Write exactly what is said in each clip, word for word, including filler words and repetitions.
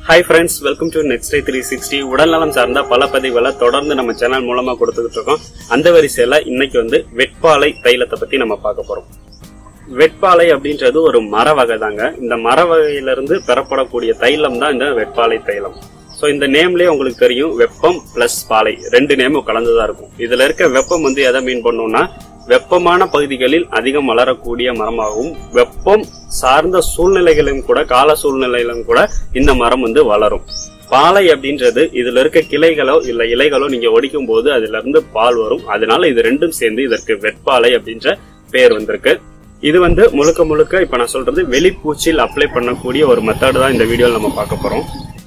Hi friends, welcome to Next Day three sixty. உடல்நலம் சார்ந்த பல பதிவுகளை தொடர்ந்து நம்ம சேனல் மூலமா கொடுத்துக்கிட்டு இருக்கோம். அந்த வரிசையில இன்னைக்கு வந்து வெட்பாலை தைலத்தை பத்தி நம்ம பார்க்க போறோம். வெட்பாலை அப்படின்றது ஒரு மர வகை தாங்க. இந்த மர வகையிலிருந்து பெறப்படக்கூடிய தைலம் தான் இந்த வெட்பாலை தைலம். சோ இந்த நேம்லயே உங்களுக்கு தெரியும், வெப்பம் பிளஸ் பாலை ரெண்டு நேமும் கலந்துதான் இருக்கும். இதுல இருக்க வெப்பம் வந்து எதை மீன் பண்ணோம்னா, வெப்பமான பகுதிகளில் அதிகம் வளரக்கூடிய மரமாகவும் வெப்பம் சார்ந்த சூழ்நிலைகளிலும் கூட கால சூழ்நிலையிலும் கூட இந்த மரம் வந்து வளரும். பாலை அப்படின்றது இதுல இருக்க கிளைகளோ இல்ல இலைகளோ நீங்க ஒடிக்கும் போது அதுல இருந்து பால் வரும். அதனால இது ரெண்டும் சேர்ந்து இதற்கு வெட்பாலை அப்படின்ற பெயர் வந்திருக்கு. இது வந்து முழுக்க முழுக்க இப்ப நான் சொல்றது வெளிப்பூச்சில் அப்ளை பண்ணக்கூடிய ஒரு மெத்தட் தான் இந்த வீடியோல நம்ம பார்க்க போறோம்.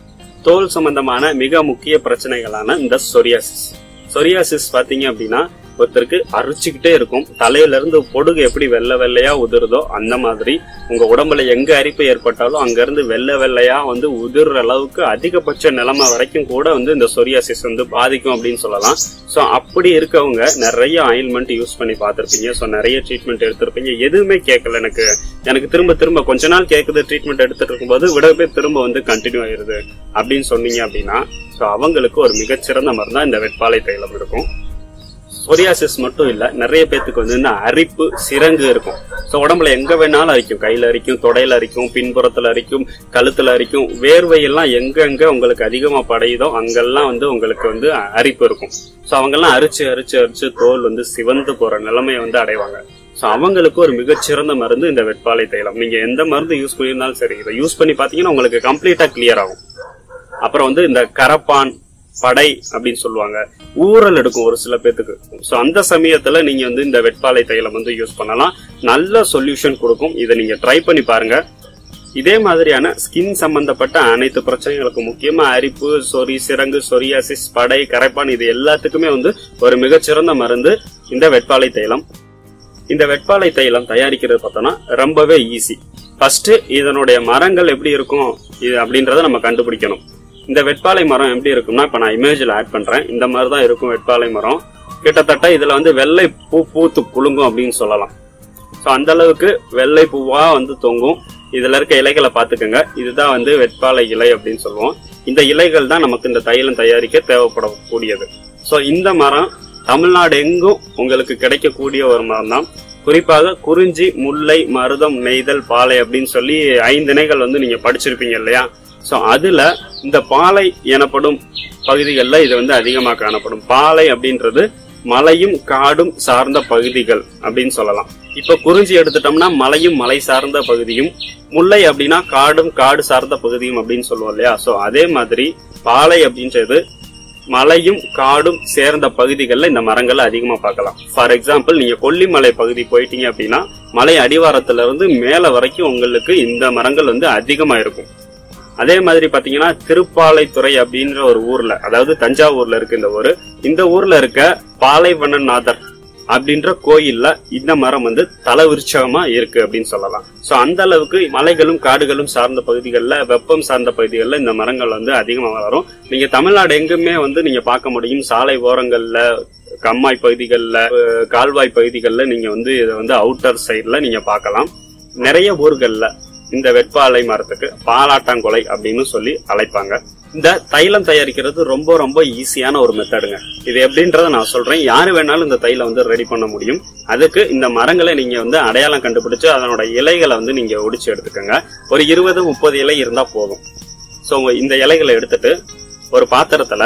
தோல் சம்பந்தமான மிக முக்கிய பிரச்சனைகளான இந்த சொரியாசிஸ் சொரியாசிஸ் பாத்தீங்க அப்படின்னா ஒருத்தருக்கு அரிச்சுக்கிட்டே இருக்கும். தலையில இருந்து பொடுகு எப்படி வெள்ளை வெள்ளையா உதிருதோ அந்த மாதிரி உங்க உடம்புல எங்க அரிப்பு ஏற்பட்டாலும் அங்க இருந்து வெள்ளை வெள்ளையா வந்து உதிர்ற அளவுக்கு அதிகபட்ச நிலைமை வரைக்கும் கூட வந்து இந்த சொரியாசிஸ் வந்து பாதிக்கும் அப்படின்னு சொல்லலாம். சோ அப்படி இருக்கவங்க நிறைய ஆயில்மெண்ட் யூஸ் பண்ணி பார்த்திருப்பீங்க. சோ நிறைய ட்ரீட்மெண்ட் எடுத்திருப்பீங்க. எதுவுமே கேட்கல, எனக்கு எனக்கு திரும்ப திரும்ப கொஞ்ச நாள் கேட்குது ட்ரீட்மெண்ட் எடுத்துட்டு இருக்கும்போது விடவே திரும்ப வந்து கண்டினியூ ஆயிருது அப்படின்னு சொன்னீங்க அப்படின்னா, சோ அவங்களுக்கு ஒரு மிகச்சிறந்த மருந்தா இந்த வெட்பாலை தைலம் இருக்கும். சொரியாசிஸ் மட்டும் இல்ல, நிறைய பேத்துக்கு வந்து இந்த அரிப்பு சிரங்கு இருக்கும். சோ உடம்புல எங்க வேணாலும் அரிக்கும், கையில அரிக்கும், தொடையில அரிக்கும், பின்புறத்துல அரிக்கும், கழுத்துல அரிக்கும். வேர்வையெல்லாம் எங்க எங்க உங்களுக்கு அதிகமா படையுதோ அங்கெல்லாம் வந்து உங்களுக்கு வந்து அரிப்பு இருக்கும். சோ அவங்க எல்லாம் அரிச்சு அரிச்சு அரிச்சு தோல் வந்து சிவந்து போற நிலைமையை வந்து அடைவாங்க. சோ அவங்களுக்கு ஒரு மிகச்சிறந்த மருந்து இந்த வெட்பாலை தைலம். நீங்க எந்த மருந்து யூஸ் பண்ணியிருந்தாலும் சரி, இதை யூஸ் பண்ணி பாத்தீங்கன்னா உங்களுக்கு கம்ப்ளீட்டா கிளியர் ஆகும். அப்புறம் வந்து இந்த கரப்பான் படை அப்படின்னு சொல்லுவாங்க, ஊறல் எடுக்கும் ஒரு சில பேத்துக்கு. சோ அந்த சமயத்துல நீங்க வந்து இந்த வெட்பாலை தைலம் வந்து யூஸ் பண்ணலாம். நல்ல சொல்யூஷன் கொடுக்கும். இதை நீங்க ட்ரை பண்ணி பாருங்க. இதே மாதிரியான ஸ்கின் சம்பந்தப்பட்ட அனைத்து பிரச்சனைகளுக்கும், முக்கியமா அரிப்பு, சொறி, சிரங்கு, சொரியாசிஸ், படை, கரைப்பான், இது எல்லாத்துக்குமே வந்து ஒரு மிகச்சிறந்த மருந்து இந்த வெட்பாலை தைலம். இந்த வெட்பாலை தைலம் தயாரிக்கிறது பார்த்தோம்னா ரொம்பவே ஈஸி. ஃபர்ஸ்ட் இதனுடைய மரங்கள் எப்படி இருக்கும் இது அப்படின்றத நம்ம கண்டுபிடிக்கணும். இந்த வெட்பாலை மரம் எப்படி இருக்கும்னா, இப்ப நான் இமேஜ்ல ஆட் பண்றேன். இந்த மாதிரிதான் இருக்கும் வெட்பாலை மரம். கிட்டத்தட்ட இதுல வந்து வெள்ளை பூ பூத்து குலுங்கும் அப்படின்னு சொல்லலாம். சோ அந்த அளவுக்கு வெள்ளை பூவா வந்து தொங்கும். இதுல இருக்க இலைகளை பாத்துக்கோங்க. இதுதான் வந்து வெட்பாலை இலை அப்படின்னு சொல்லுவோம். இந்த இலைகள் தான் நமக்கு இந்த தைலம் தயாரிக்க தேவைப்படக்கூடியது. சோ இந்த மரம் தமிழ்நாடு எங்கும் உங்களுக்கு கிடைக்கக்கூடிய ஒரு மரம் தான். குறிப்பாக குறிஞ்சி, முல்லை, மருதம், நெய்தல், பாலை அப்படின்னு சொல்லி ஐந்து இணைகள் வந்து நீங்க படிச்சிருப்பீங்க இல்லையா? சோ அதுல இந்த பாலை எனப்படும் பகுதிகளில் இது வந்து அதிகமா காணப்படும். பாலை அப்படின்றது மலையும் காடும் சார்ந்த பகுதிகள் அப்படின்னு சொல்லலாம். இப்ப குறிஞ்சி எடுத்துட்டோம்னா மலையும் மலை சார்ந்த பகுதியும், முல்லை அப்படின்னா காடும் காடு சார்ந்த பகுதியும் அப்படின்னு சொல்லுவோம் இல்லையா? சோ அதே மாதிரி பாலை அப்படின்றது மலையும் காடும் சேர்ந்த பகுதிகளில் இந்த மரங்களை அதிகமா பார்க்கலாம். ஃபார் எக்ஸாம்பிள், நீங்க கொல்லிமலை பகுதி போயிட்டீங்க அப்படின்னா மலை அடிவாரத்துல இருந்து மேல வரைக்கும் உங்களுக்கு இந்த மரங்கள் வந்து அதிகமா இருக்கும். அதே மாதிரி பாத்தீங்கன்னா திருப்பாலைத்துறை அப்படின்ற ஒரு ஊர்ல, அதாவது தஞ்சாவூர்ல இருக்கு இந்த ஊரு. இந்த ஊர்ல இருக்க பாலைவனநாதர் அப்படின்ற கோயில்ல இந்த மரம் வந்து தல விருட்சகமா இருக்கு அப்படின்னு சொல்லலாம். சோ அந்த அளவுக்கு மலைகளும் காடுகளும் சார்ந்த பகுதிகளில், வெப்பம் சார்ந்த பகுதிகளில் இந்த மரங்கள் வந்து அதிகமா வளரும். நீங்க தமிழ்நாடு எங்குமே வந்து நீங்க பார்க்க முடியும். சாலை ஓரங்கள்ல, கம்மாய் பகுதிகளில், கால்வாய் பகுதிகளில் நீங்க வந்து இதை வந்து அவுட்டர் சைட்ல நீங்க பார்க்கலாம். நிறைய ஊர்கள்ல இந்த வெட்பாலை மரத்துக்கு பாலாட்டாங்கொலை அப்படின்னு சொல்லி அழைப்பாங்க. இந்த தைலம் தயாரிக்கிறது ரொம்ப ரொம்ப ஈஸியான ஒரு மெத்தடுங்க. இது எப்படின்றத நான் சொல்றேன். யாரு வேணாலும் இந்த தைலம் வந்து ரெடி பண்ண முடியும். அதுக்கு இந்த மரங்களை நீங்க வந்து அடையாளம் கண்டுபிடிச்சு அதனோட இலைகளை வந்து நீங்க ஒடிச்சு எடுத்துக்கோங்க. ஒரு இருபது முப்பது இலை இருந்தா போதும். சோ இந்த இலைகளை எடுத்துட்டு ஒரு பாத்திரத்துல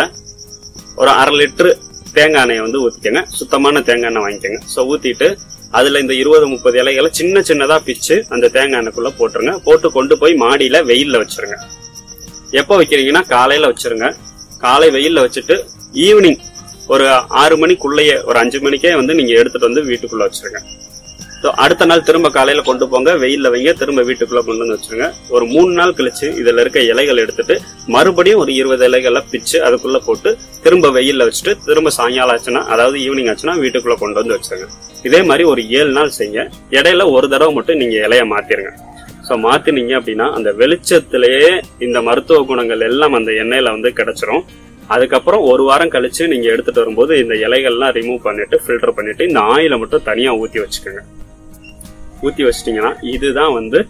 ஒரு அரை லிட்டரு தேங்காய் எண்ணெயை வந்து ஊத்திக்கங்க. சுத்தமான தேங்காய் எண்ணெய் வாங்கிக்கோங்க. சோ ஊத்திட்டு அதுல இந்த இருபது முப்பது இலைகளை சின்ன சின்னதா பிச்சு அந்த தேங்காய் எண்ணெய்க்குள்ள போட்டுருங்க. போட்டு கொண்டு போய் மாடியில வெயில்ல வச்சிருங்க. எப்ப வைக்கிறீங்கன்னா காலையில வச்சிருங்க. காலை வெயில்ல வச்சுட்டு ஈவினிங் ஒரு ஆறு மணிக்குள்ளேயே, ஒரு அஞ்சு மணிக்கே வந்து நீங்க எடுத்துட்டு வந்து வீட்டுக்குள்ள வச்சிருங்க. அடுத்த நாள் திரும்ப காலையில கொண்டு போங்க, வெயில்ல வைங்க, திரும்ப வீட்டுக்குள்ள கொண்டு வந்து வச்சிருங்க. ஒரு மூணு நாள் கழிச்சு இதுல இருக்க இலைகள் எடுத்துட்டு மறுபடியும் ஒரு இருபது இலைகளை பிச்சு அதுக்குள்ள போட்டு திரும்ப வெயில்ல வச்சுட்டு திரும்ப சாயங்காலம் ஆச்சுன்னா, அதாவது ஈவினிங் ஆச்சுன்னா வீட்டுக்குள்ள கொண்டு வந்து வச்சிருங்க. இதே மாதிரி ஒரு ஏழு நாள் செய்ய. இடையில ஒரு தடவை மட்டும் நீங்க இலைய மாத்திருங்க. சோ மாத்தினீங்க அப்படின்னா அந்த வெளிச்சத்திலேயே இந்த மருத்துவ குணங்கள் எல்லாம் அந்த எண்ணெயில வந்து கிடைச்சிரும். அதுக்கப்புறம் ஒரு வாரம் கழிச்சு நீங்க எடுத்துட்டு வரும்போது இந்த இலைகள்லாம் ரிமூவ் பண்ணிட்டு ஃபில்டர் பண்ணிட்டு இந்த ஆயில மட்டும் தனியா ஊத்தி வச்சுக்கோங்க. ஊத்தி வச்சிட்டீங்கன்னா இதுதான் வந்து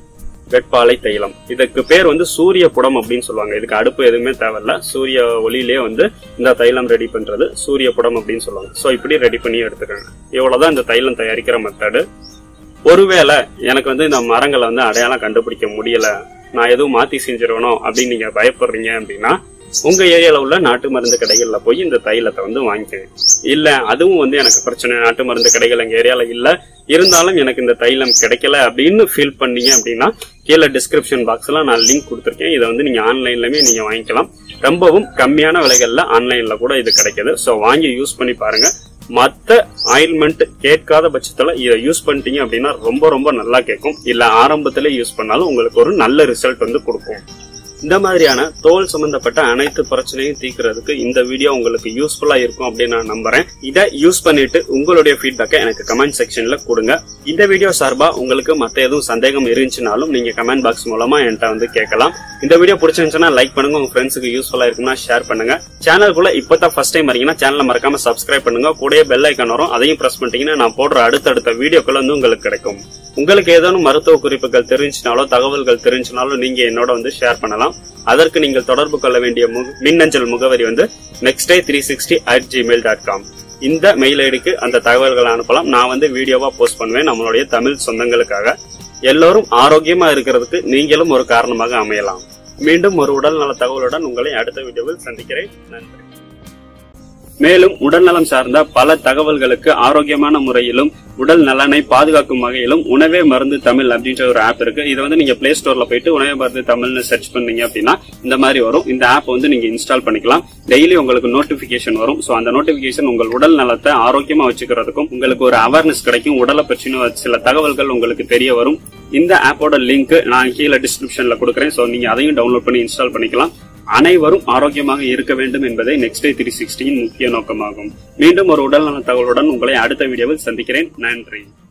வெட்பாலை தைலம். இதுக்கு பேர் வந்து சூரிய புடம் அப்படின்னு சொல்லுவாங்க. இதுக்கு அடுப்பு எதுவுமே தேவையில்ல. சூரிய ஒளியிலே வந்து இந்த தைலம் ரெடி பண்றது சூரிய புடம் அப்படின்னு சொல்லுவாங்க. சோ இப்படி ரெடி பண்ணி எடுத்துக்கோங்க. இவ்வளவுதான் இந்த தைலம் தயாரிக்கிற மெத்தடு. ஒருவேளை எனக்கு வந்து இந்த மரங்களை வந்து அடையாளம் கண்டுபிடிக்க முடியல, நான் எதுவும் மாத்தி செஞ்சிடணும் அப்படின்னு நீங்க பயப்படுறீங்க அப்படின்னா உங்க ஏரியால உள்ள நாட்டு மருந்து கடைகள்ல போய் இந்த தைலத்தை வந்து வாங்கிக்கோங்க. இல்ல அதுவும் வந்து எனக்கு பிரச்சனை, நாட்டு மருந்து கடைகள் எங்க ஏரியால இல்ல, இருந்தாலும் எனக்கு இந்த தைலம் கிடைக்கல அப்படின்னு ஃபீல் பண்ணீங்க அப்படின்னா கீழே டிஸ்கிரிப்ஷன் பாக்ஸ்ல நான் லிங்க் கொடுத்துருக்கேன். இதை வந்து நீங்க ஆன்லைன்லயுமே நீங்க வாங்கிக்கலாம். ரொம்பவும் கம்மியான விலைகள்ல ஆன்லைன்ல கூட இது கிடைக்குது. சோ வாங்கி யூஸ் பண்ணி பாருங்க. மத்த ஆயில்மெண்ட் கேட்காத பட்சத்துல இதை யூஸ் பண்ணிட்டீங்க அப்படின்னா ரொம்ப ரொம்ப நல்லா கேட்கும். இல்ல ஆரம்பத்திலே யூஸ் பண்ணாலும் உங்களுக்கு ஒரு நல்ல ரிசல்ட் வந்து கொடுக்கும். இந்த மாதிரியான தோல் சம்பந்தப்பட்ட அனைத்து பிரச்சனையும் தீர்க்கிறதுக்கு இந்த வீடியோ உங்களுக்கு யூஸ்ஃபுல்லா இருக்கும் அப்படின்னு நான் நம்புறேன். இதை யூஸ் பண்ணிட்டு உங்களுடைய ஃபீட்பேக்கை எனக்கு கமெண்ட் செக்ஷன்ல கொடுங்க. இந்த வீடியோ சார்பா உங்களுக்கு மத்த எதுவும் சந்தேகம் இருந்துச்சுனாலும் நீங்க கமெண்ட் பாக்ஸ் மூலமா என்கிட்ட வந்து கேட்கலாம். இந்த வீடியோ பிடிச்சிருந்துச்சுன்னா லைக் பண்ணுங்க, உங்க ஃப்ரெண்ட்ஸுக்கு யூஸ்ஃபுல்லா இருக்குன்னா ஷேர் பண்ணுங்க. சேனலுக்குள்ள இப்பதான் ஃபர்ஸ்ட் டைம் வரீங்கன்னா சேனலை மறக்காம சப்ஸ்கிரைப் பண்ணுங்க. கூடயே பெல் ஐக்கான் வரும், அதையும் பிரஸ் பண்ணிட்டீங்கன்னா நான் போடுற அடுத்தடுத்த வீடியோக்கள் வந்து உங்களுக்கு கிடைக்கும். உங்களுக்கு ஏதேனும் மருத்துவ குறிப்புகள் தெரிஞ்சுனாலோ தகவல்கள் தெரிஞ்சுனாலும் நீங்க என்னோட வந்து ஷேர் பண்ணலாம். அதற்கு நீங்கள் தொடர்பு கொள்ள வேண்டிய மின்னஞ்சல் முகவரி வந்து next day three sixty at Gmail dot com. இந்த மெயில் ஐடிக்கு அந்த தகவல்களை அனுப்பலாம். நான் வந்து வீடியோவா போஸ்ட் பண்ணுவேன் நம்மளுடைய தமிழ் சொந்தங்களுக்காக. எல்லோரும் ஆரோக்கியமா இருக்கிறதுக்கு நீங்களும் ஒரு காரணமாக அமையலாம். மீண்டும் ஒரு உடல் நல தகவலுடன் உங்களை அடுத்த வீடியோவில் சந்திக்கிறேன். நன்றி. மேலும் உடல்நலம் சார்ந்த பல தகவல்களுக்கு ஆரோக்கியமான முறையிலும் உடல் நலனை பாதுகாக்கும் வகையிலும் உணவே மருந்து தமிழ் அப்படின்ற ஒரு ஆப் இருக்கு. இதை வந்து நீங்க பிளே ஸ்டோர்ல போயிட்டு உணவே மருந்து தமிழ்னு சர்ச் பண்ணீங்க அப்படின்னா இந்த மாதிரி வரும். இந்த ஆப் வந்து நீங்க இன்ஸ்டால் பண்ணிக்கலாம். டெய்லி உங்களுக்கு நோட்டிபிகேஷன் வரும். சோ அந்த நோட்டிபிகேஷன் உங்கள் உடல் நலத்தை ஆரோக்கியமா வச்சுக்கிறதுக்கும் உங்களுக்கு ஒரு அவேர்னஸ் கிடைக்கும். உடலை பற்றின சில தகவல்கள் உங்களுக்கு தெரிய வரும். இந்த ஆப்போட லிங்க் நான் கீழே டிஸ்கிரிப்ஷன்ல கொடுக்குறேன். சோ நீங்க அதையும் டவுன்லோட் பண்ணி இன்ஸ்டால் பண்ணிக்கலாம். அனைவரும் ஆரோக்கியமாக இருக்க வேண்டும் என்பதை நெக்ஸ்ட் டே த்ரீ சிக்ஸ்டியின் முக்கிய நோக்கமாகும். மீண்டும் ஒரு உடல்நல தகவலுடன் உங்களை அடுத்த வீடியோவில் சந்திக்கிறேன். நன்றி.